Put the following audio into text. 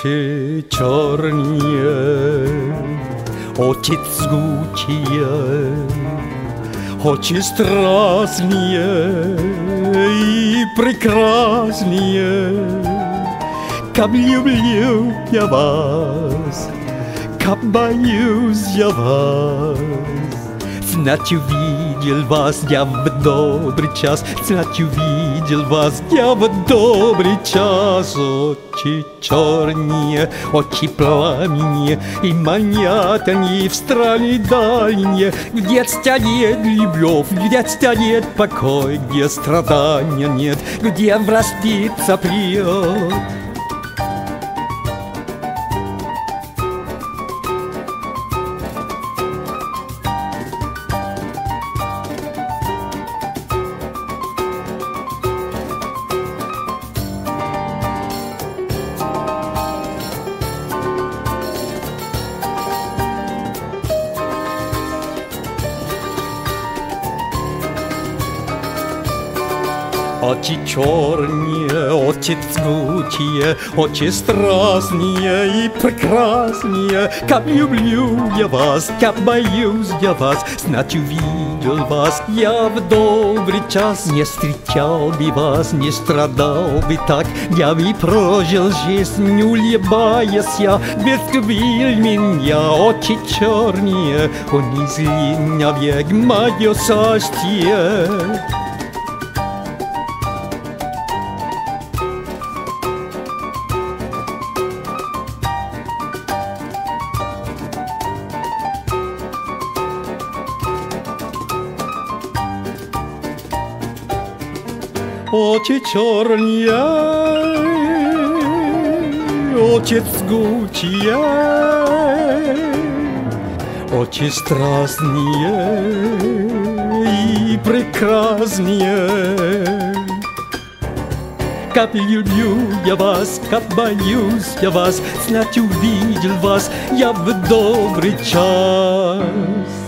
Очи черные, очи жгучие, очи страстные и прекрасные. Как люблю я вас, как боюсь я вас. Знать увидел вас я в добрый час, знать увидел вас я в добрый час. Очи черные, очи пламени, и манят они в страны дальние, где стянет любовь, где стянет покой, где страдания нет, где врастится приют. Очи черные, очи жгучие, очи страстные и прекрасные. Как люблю я вас, как боюсь я вас. Знать увидел вас я в добрый час. Не встречал бы вас, не страдал бы так. Я бы прожил жизнь, улыбаясь я. Безгубил меня очи черные, унизили навек мое счастье. Очи черные, очи жгучие, очи страстные и прекрасные. Как люблю я вас, как боюсь я вас, знать увидел вас я в добрый час.